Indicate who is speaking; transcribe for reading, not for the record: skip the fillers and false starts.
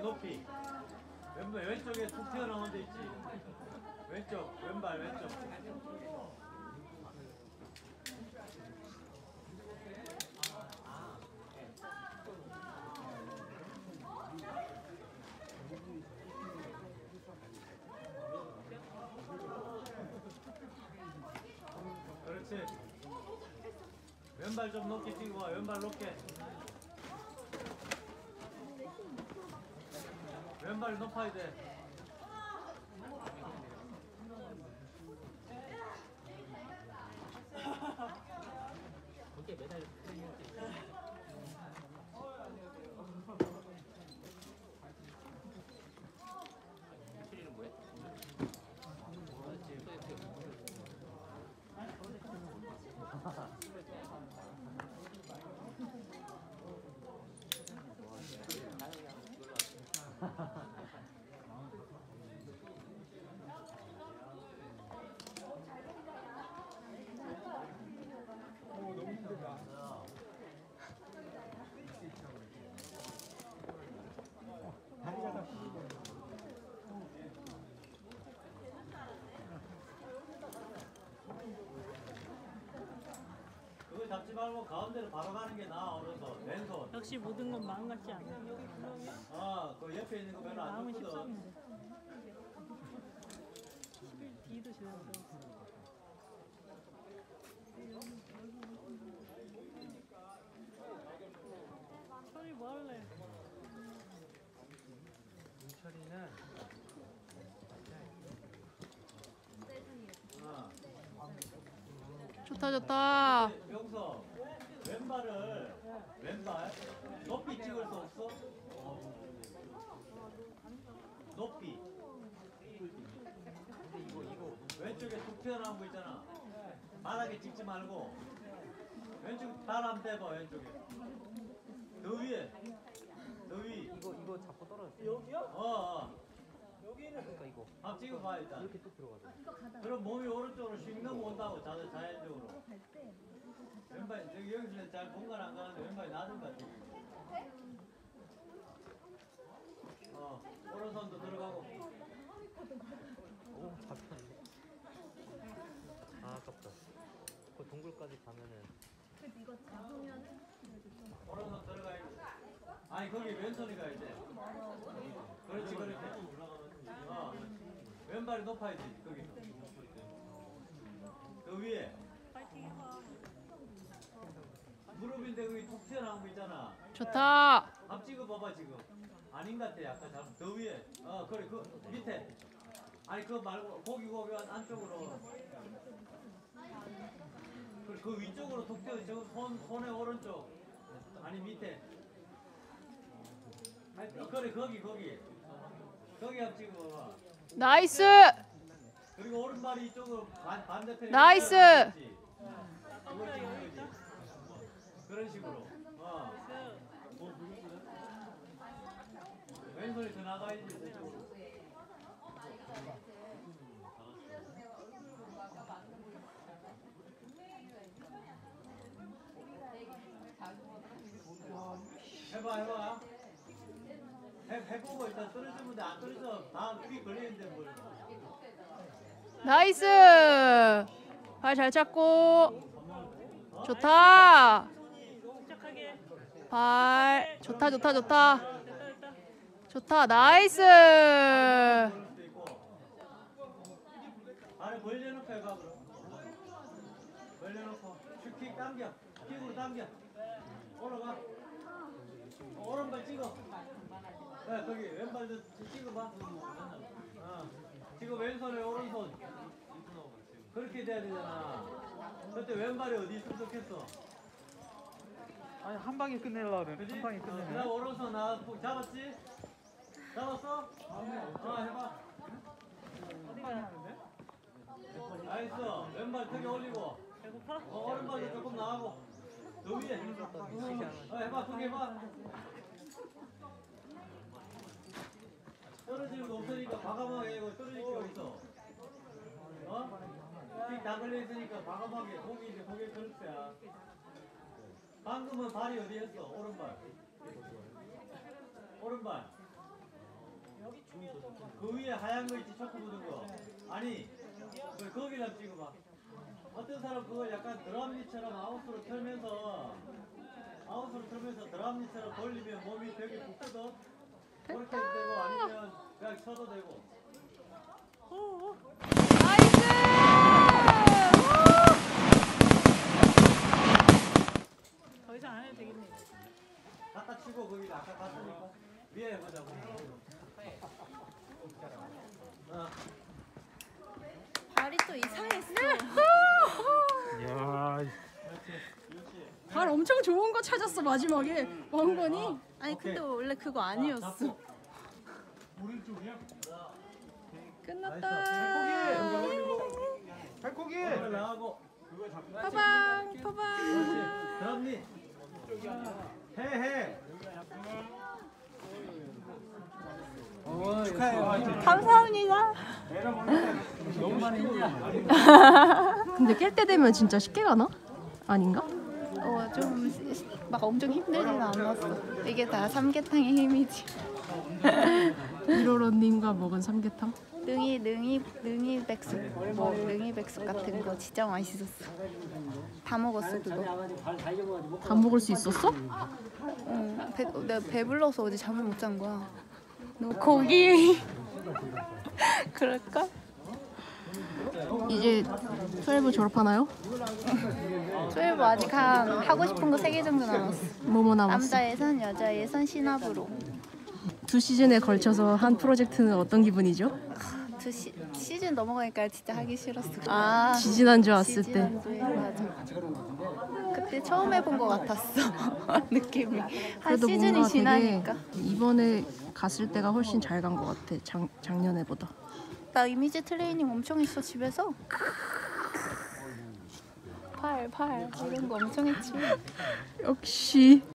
Speaker 1: 높이. 왼쪽에 툭 튀어나온 데 있지. 왼쪽, 왼발 왼쪽. 그렇지. 왼발 좀 높게 뛰고 와. 왼발 높게. 왼발이 높아야 돼.
Speaker 2: 거기에 매달 출이는 뭐해?
Speaker 1: 그거 잡지 말고 가운데로 바로 가는 게 나아. 오른손, 왼손.
Speaker 3: 역시 모든 건 마음 같지 않아.
Speaker 1: 그 옆에 있는 거 별로 안
Speaker 3: 마음은
Speaker 1: 좋거든.
Speaker 3: 13인데. 11 뒤도 제대로 들어갔어. 철이 뭐 할래?
Speaker 2: 민철이는
Speaker 4: 좋다 좋다.
Speaker 1: 여기서 왼발 높이 찍을 수 없어? 높이. 이거 왼쪽에 툭 튀어나온 거 있잖아. 바닥에 찍지 말고 왼쪽 발 한번 대봐. 왼쪽에 더 위에 더 위.
Speaker 2: 이거 잡고 떨어졌어.
Speaker 1: 여기요?
Speaker 2: 그러니까 이거
Speaker 1: 한번 찍어봐 일단.
Speaker 2: 이렇게 또 들어가죠.
Speaker 1: 그럼 몸이 오른쪽으로 휙 넘어온다고 자연적으로. 왼발 여기서 잘 공간 안 가는데 왼발이 낮은 것 같아. 오른손도 들어가고.
Speaker 2: 오 잡혔네. 아 아깝다. 그 동굴까지 가면은.
Speaker 5: 이거 잡으면은
Speaker 1: 오른손 들어가야 돼. 아니 거기 왼손이 가야 돼. 그렇지 그렇게. 왼발이 높아야지 거기서. 그 위에.
Speaker 3: 파이팅 해봐.
Speaker 1: 무릎인데 거기 툭 튀어나온 거 있잖아.
Speaker 4: 좋다.
Speaker 1: 앞 찍어봐봐 지금. 아닌 것 같아. 아까 더 위에. 그래 그 밑에. 아니 그거 말고 고기 안쪽으로. 그 위쪽으로 툭 튀어. 저 손의 오른쪽. 아니 밑에. 아니, 그래 거기. 거기 앞 찍어봐봐.
Speaker 4: 나이스.
Speaker 1: 그리고 오른발이 이쪽으로 반대편에.
Speaker 4: 나이스.
Speaker 1: 그런 식으로. 왼손이 더 나가야지. 해봐. 해보고 일단 떨어지면 돼. 안 떨어져. 다 귀 걸리는데 뭘.
Speaker 4: 나이스. 발 잘 찾고. 좋다.
Speaker 3: 시작하게.
Speaker 4: 발 좋다.
Speaker 3: 됐다.
Speaker 4: 좋다. 나이스.
Speaker 1: 발을 벌려놓고 해봐 그럼. 벌려놓고 킥 당겨. 킥으로 당겨. 올라가. 오른발 찍어. 네, 거기 왼발도 찍어봐. 지금 왼손에 오른손. 그렇게 돼야 되잖아. 그때 왼발이 어디 있으면 좋겠어?
Speaker 2: 아니 한 방에 끝내려고 그래.
Speaker 1: 그지?
Speaker 2: 한 방에 끝내네.
Speaker 1: 그다음 오른손 잡았지? 잡았어? 해봐. 나이스. 왼발 크게 올리고.
Speaker 3: 배고파?
Speaker 1: 오른발도 조금 나가고. 더 위에. 해봐. 크게 해봐. 떨어지는 거 없으니까 과감하게 이거 떨어질 게 어딨어? 다 걸려있으니까 과감하게 고기 이제 고개 그릇이야. 방금은 발이 어디였어? 오른발. 그 위에 하얀 거 있지 초코 묻은 거. 아니 거기다 찍어봐. 어떤 사람 그걸 약간 드럼리처럼 아웃으로 틀면서 드럼리처럼 돌리면 몸이 벽에 붙거든. 그렇게 해도 되고 아니면 그냥 쳐도 되고.
Speaker 4: 나이스!
Speaker 3: 더 이상 안 해도 되겠네.
Speaker 1: 갖다 치고 거기다 아까 갔으니까 위에 해보자고.
Speaker 5: 발이 또 이상했어.
Speaker 2: 야,
Speaker 5: 발 엄청 좋은 거 찾았어 마지막에 왕건이. 아니 근데 원래 그거 아니었어. 끝났다.
Speaker 2: 발코기.
Speaker 1: 나가고.
Speaker 5: 파방 파방.
Speaker 1: 드럼니. 해.
Speaker 5: 감사합니다. 근데 깰 때 되면 진짜 쉽게 가나? 아닌가?
Speaker 6: 좀 막 엄청 힘들진 않았어. 이게 다 삼계탕의 힘이지.
Speaker 5: 1호로님과 먹은 삼계탕?
Speaker 6: 능이 백숙, 뭐 능이 백숙 같은 거 진짜 맛있었어. 다 먹었어 그거.
Speaker 5: 다 먹을 수 있었어?
Speaker 6: 응, 내가 배불러서 어제 잠을 못 잔 거야. 너 고기 그럴까?
Speaker 5: 이제 12 졸업하나요?
Speaker 6: 소율 뭐 아직 하고 싶은 거 3개 정도 남았어.
Speaker 5: 뭐뭐 남았어?
Speaker 6: 남자 예선, 여자 예선, 신압으로.
Speaker 5: 2시즌에 걸쳐서 한 프로젝트는 어떤 기분이죠?
Speaker 6: 시즌 넘어가니까 진짜 하기 싫었어. 아,
Speaker 5: 지지난주 왔을 때
Speaker 6: 지지난주에 맞아. 그때 처음 해본 거 같았어. 느낌이. 한
Speaker 5: 그래도
Speaker 6: 시즌이
Speaker 5: 뭔가
Speaker 6: 지나니까.
Speaker 5: 되게 이번에 갔을 때가 훨씬 잘 간 것 같아. 작년에보다.
Speaker 6: 나 이미지 트레이닝 엄청 했어 집에서. 팔 이런 거 엄청 했지.
Speaker 5: 역시